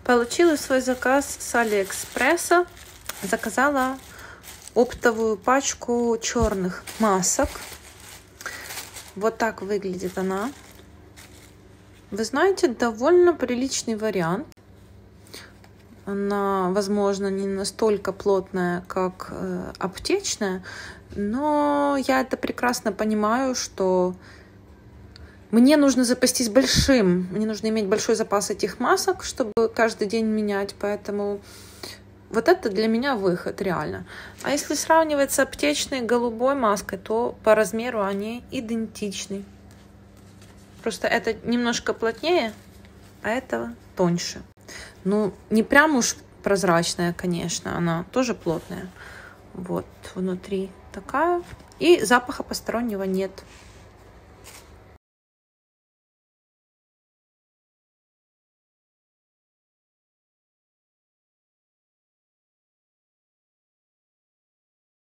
Получила свой заказ с Алиэкспресса. Заказала оптовую пачку черных масок. Вот так выглядит она. Вы знаете, довольно приличный вариант. Она, возможно, не настолько плотная, как аптечная, но я это прекрасно понимаю, что мне нужно запастись большим. Мне нужно иметь большой запас этих масок, чтобы каждый день менять, поэтому вот это для меня выход реально. А если сравнивать с аптечной голубой маской, то по размеру они идентичны. Просто это немножко плотнее, а это тоньше. Ну, не прям уж прозрачная, конечно, она тоже плотная. Вот, внутри такая. И запаха постороннего нет.